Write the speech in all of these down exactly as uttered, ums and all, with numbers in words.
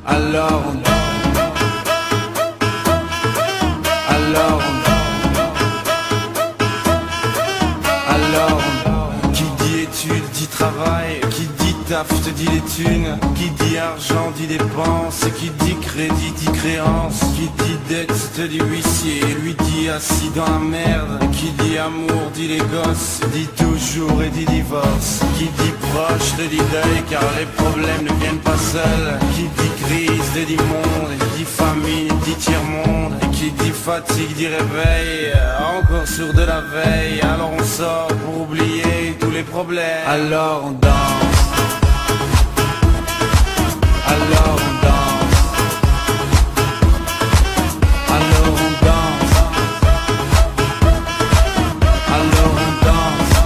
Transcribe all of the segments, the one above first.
Alors on Alors Alors qui dit études dit travail, qui dit taf te dit les thunes, qui dit argent dit dépenses, qui dit crédit dit créance, qui dit dette te dit huissier, lui dit assis dans la merde, qui dit amour dit les gosses, dit toujours et dit divorce, qui dit proche te dit deuil car les problèmes ne viennent pas seuls, qui dit crise te dit monde, qui dit famine dit tiers-monde, qui dit fatigue dit réveil, encore sur de la veille, alors on sort pour oublier tous les problèmes, alors on danse, alors on danse, alors on danse, alors on danse,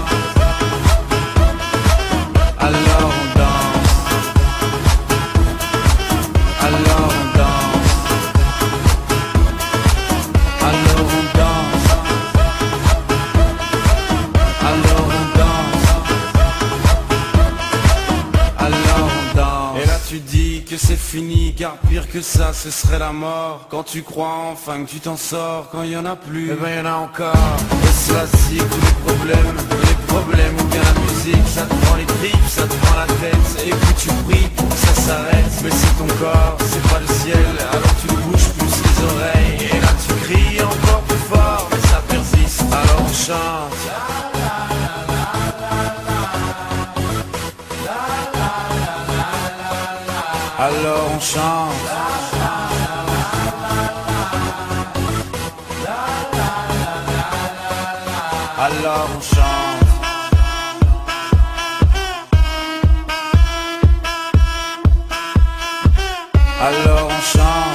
alors on danse, alors on danse, alors on danse, alors on danse, alors on danse. Et là tu dis que c'est fini, car pire que ça ce serait la mort. Quand tu crois enfin que tu t'en sors, quand il y en a plus, eh ben y en a encore. Et cela c'est tous les problèmes, les problèmes ou bien la musique, ça te prend les tripes, ça te prend la tête, et puis tu pries pour que ça s'arrête. Mais c'est ton corps, c'est pas le ciel, alors tu bouges plus les oreilles, et là tu cries encore plus fort, mais ça persiste, alors on chante. Alors on chante. Alors on chante. Alors on chante.